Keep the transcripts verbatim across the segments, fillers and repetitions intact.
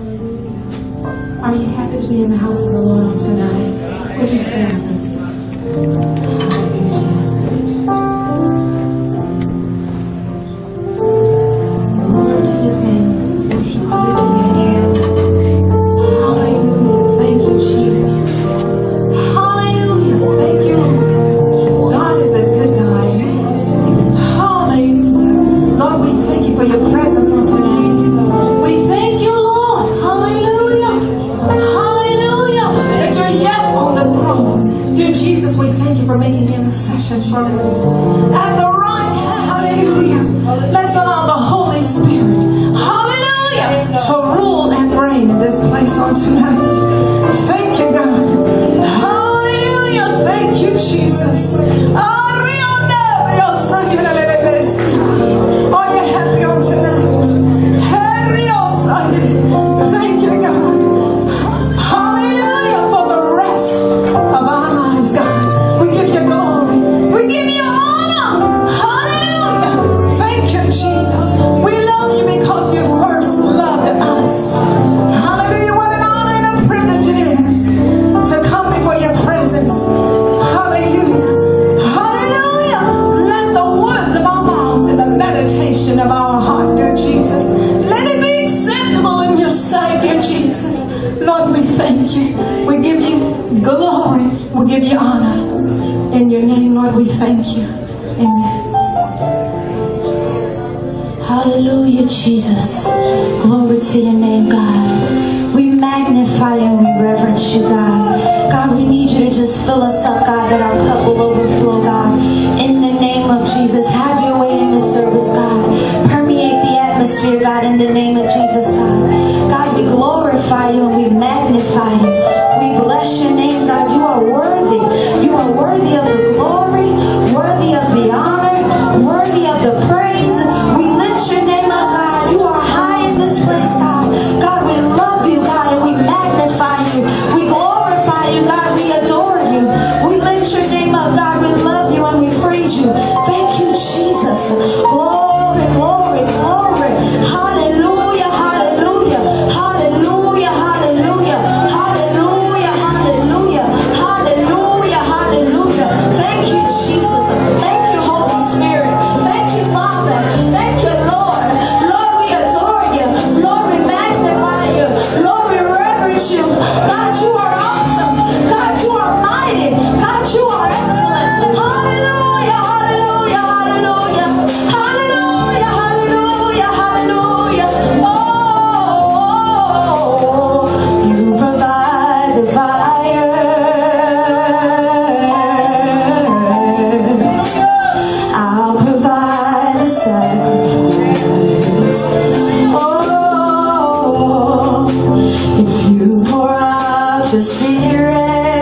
Are you happy to be in the house of the Lord on tonight? Would you stand with us? Glory to His name. Lift your hands. Hallelujah. Thank you, Jesus. Hallelujah. Thank you. God is a good God. Amen. Hallelujah. Lord, we thank you for your presence on tonight. We thank you, Lord. Hallelujah. Hallelujah. That you're yet on the throne. Dear Jesus, we thank you for making intercession for us. At the right hand, hallelujah. Let's allow the Holy Spirit, hallelujah, to rule and reign in this place on tonight. Thank you, God. Hallelujah. Thank you, Jesus. Are you happy on tonight? Thank you, God. Hallelujah for the rest of our lives, God. We give you glory. We give you honor. Hallelujah. Thank you, Jesus. We love you because you first loved us. Hallelujah. What an honor and a privilege it is to come before your presence. Hallelujah. Hallelujah. Let the words of our mouth and the meditation of our heart, dear Jesus, let it be acceptable in your sight, dear Jesus. Lord, we thank you. We give you glory. We give you honor. In your name, Lord, we thank you. Amen. Hallelujah, Jesus. Glory to your name, God. We magnify you and we reverence you, God. God, we need you to just fill us up, God, that our cup will overflow, God. In the name of Jesus, have your way in this service, God. Permeate the atmosphere, God, in the name of Jesus, God. God, we glorify you and we magnify you. We bless your name, God. You are worthy. You are worthy of the glory, worthy of the honor, worthy of the praise. We lift your name up, God. You are high in this place, God. God, we love you, God, and we magnify you. We glorify you, God. We adore you. We lift your name up, God. We love you and we praise you. Thank you, Jesus. Glory, glory, glory. Hallelujah, hallelujah, hallelujah, hallelujah, hallelujah, hallelujah, hallelujah, hallelujah. Thank you, Jesus. Thank you, Holy Spirit. Thank you, Father. Thank you, Lord. Lord, we adore you. Lord, we magnify you. Lord, we reverence you. God, you are awesome. God, you are mighty. God, you are excellent. Hallelujah, hallelujah, hallelujah. Hallelujah, hallelujah, hallelujah. Oh, you provide the fire. I'll provide the sacrifice. Oh, if you pour out your spirit,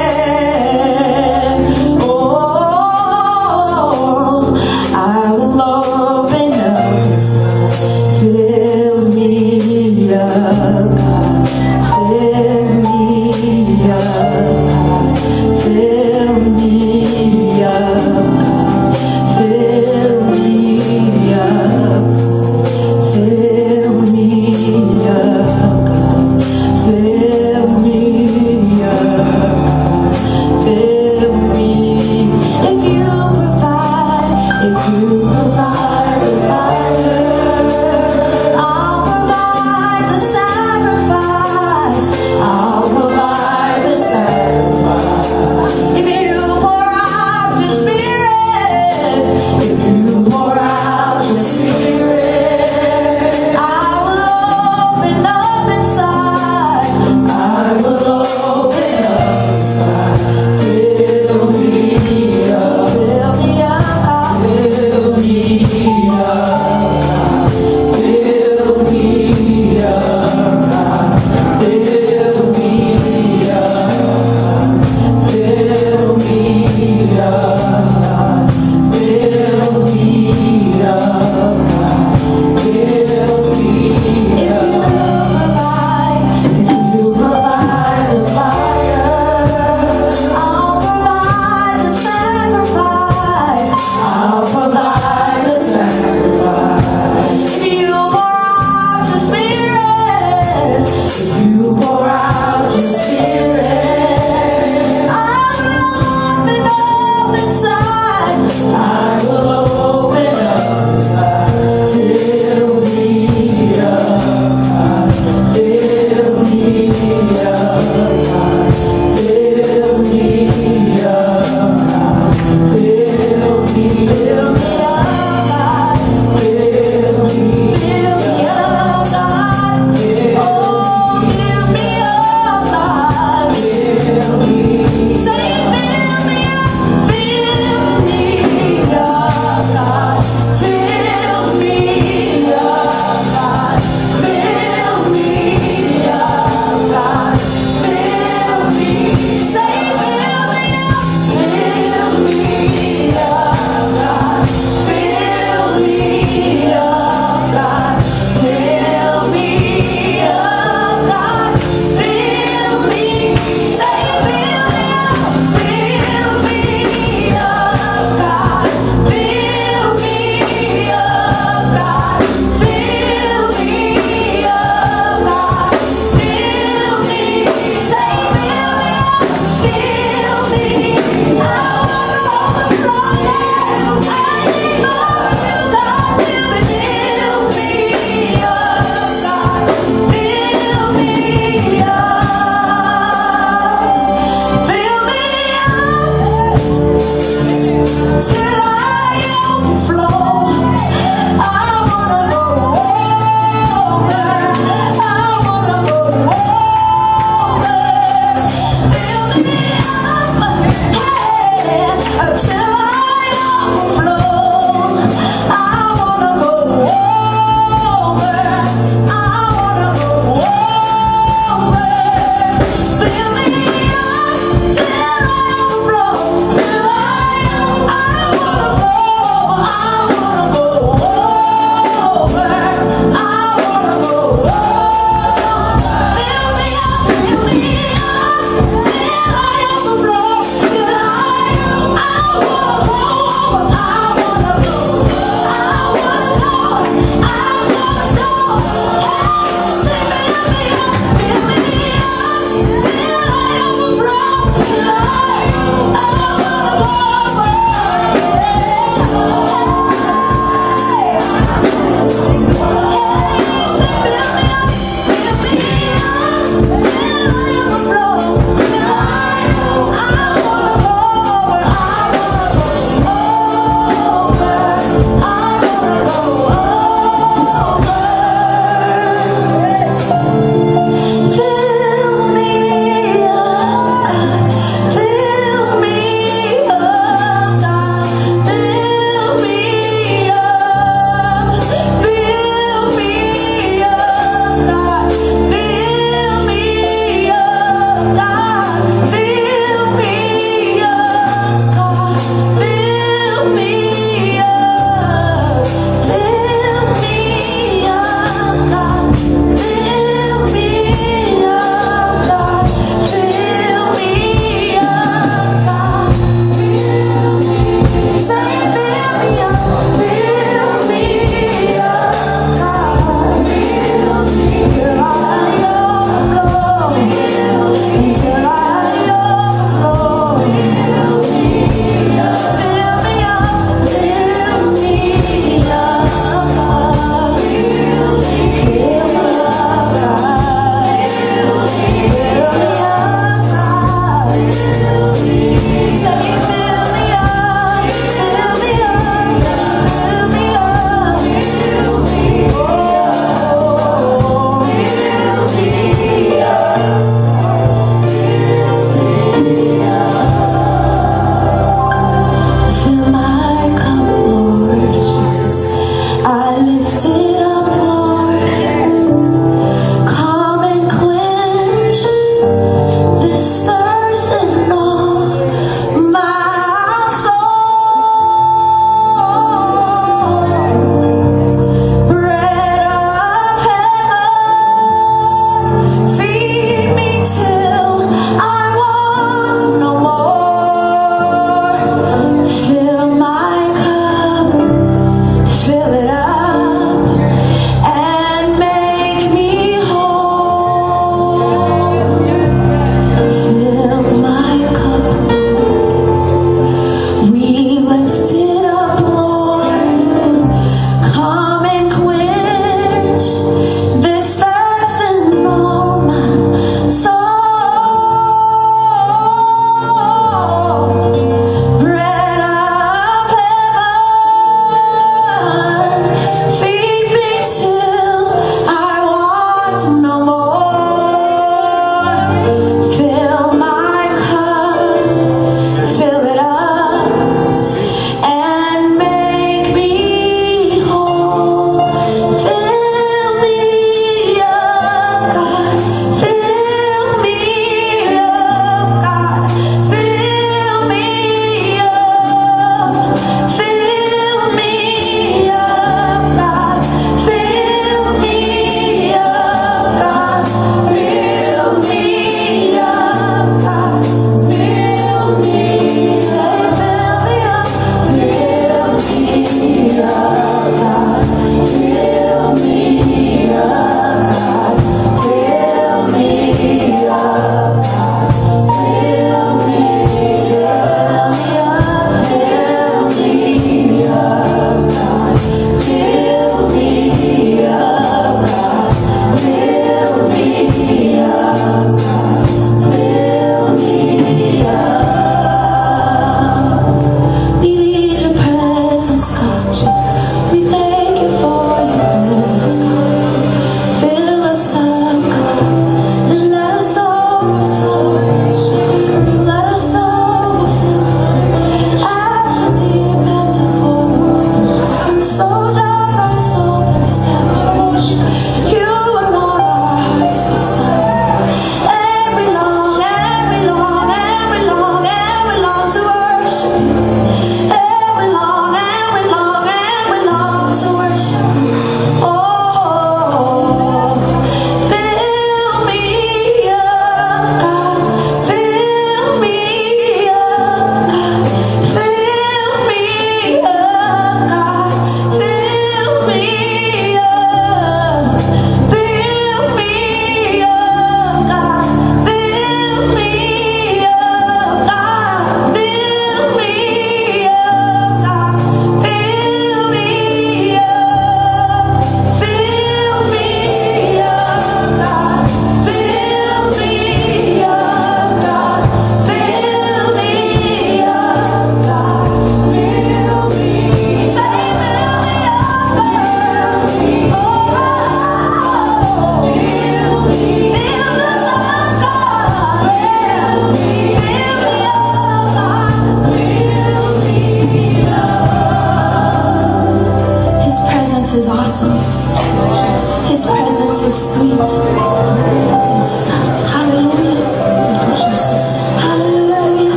oh, I will open up inside. Fill me up, God. Fill me up, God. Fill me up, God. Fill me up. Fill me up, God. Fill me up.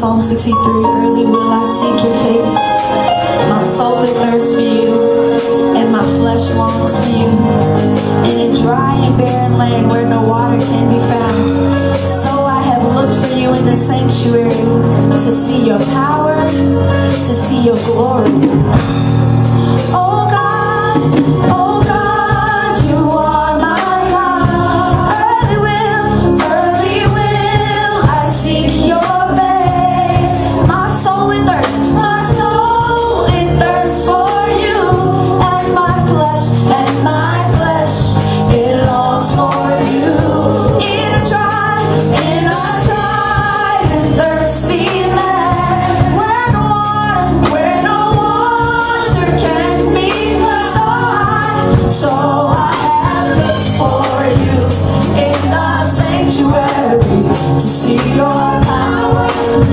Psalm sixty-three, early will I seek your face. My soul it thirsts for you, and my flesh longs for you. In a dry and barren land where no water can be found. So I have looked for you in the sanctuary, to see your power, to see your glory. Oh God, oh God, you are my God. Early will, early will I seek your face. My soul it thirsts, my soul it thirsts for you, and my flesh, and my flesh it longs for you. In a dry, in a dry and thirsty land, where no water, where no water can be. So I, so I have looked for you in the sanctuary, to see your power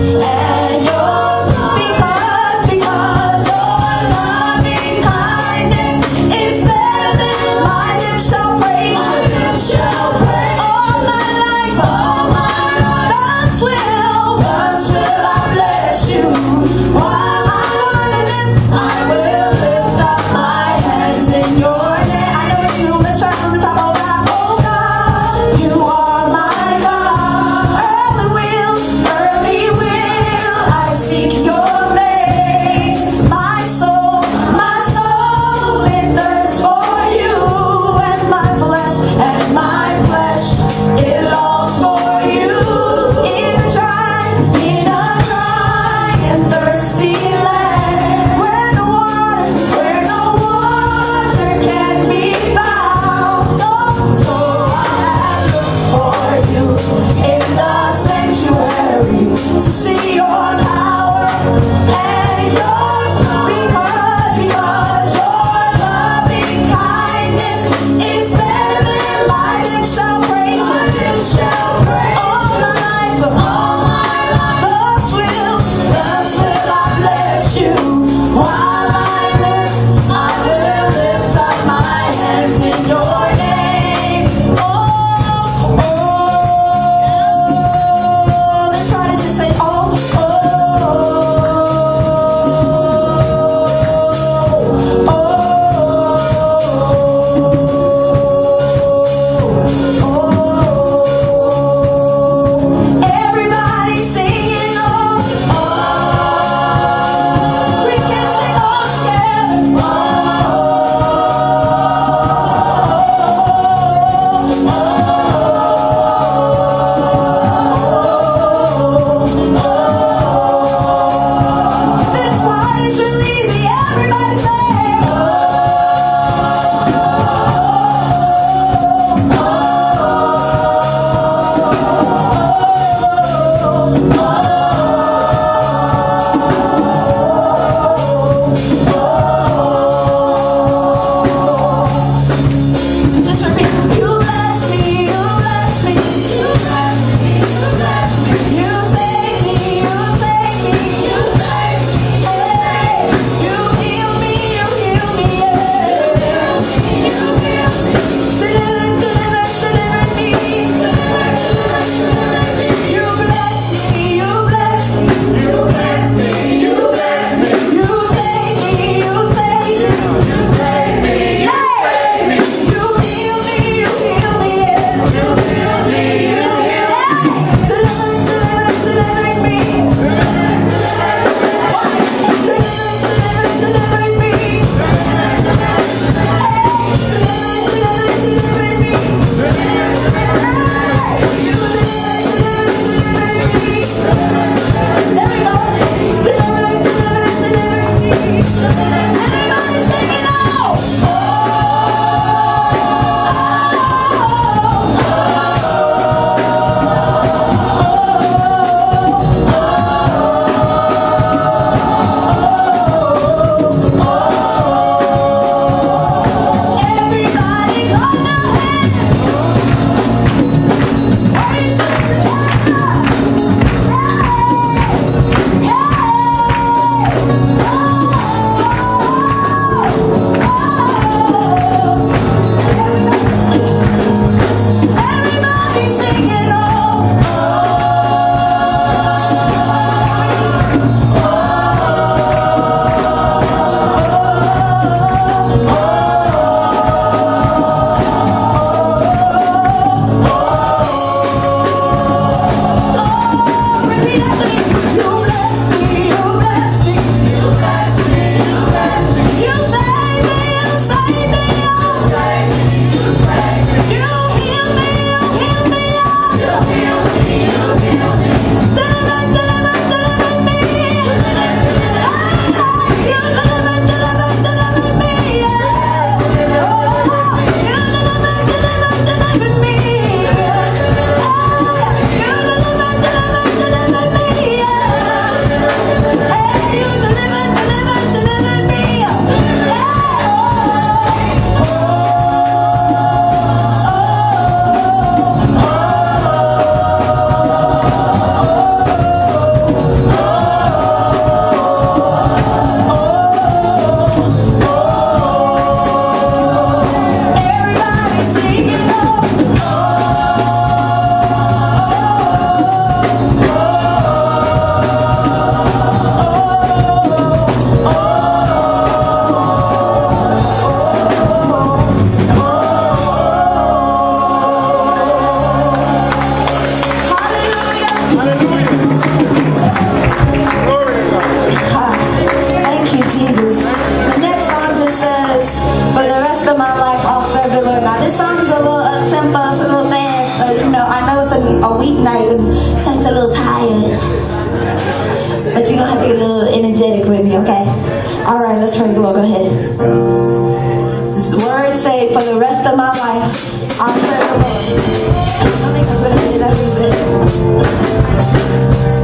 and your because, because your loving kindness is better than my lips shall praise you. All my life, all my life, thus will, thus will I bless you. While I'm gonna live, I will lift up my hands in your name. I know it's you. Let's try from the top. Oh God, oh God, you are my God. Early will, early will I seek your face. My soul, my soul it thirsts for you, and my flesh, and my flesh it longs for you. In a dry, in a dry and thirsty land, where no water, where no water can be found. So, so I have looked for you in the sanctuary, to see your power and your because, because your loving kindness is better than my lips shall praise you. All my life, all my life, thus will, thus will I bless you. While I live, I will lift up my hands in your name. Oh, oh, let's try to just say, oh But you're going to have to get a little energetic with me, okay? All right, let's praise the Lord. Go ahead. This word say, for the rest of my life, I'll serve the Lord. I think I'm going to say that's good.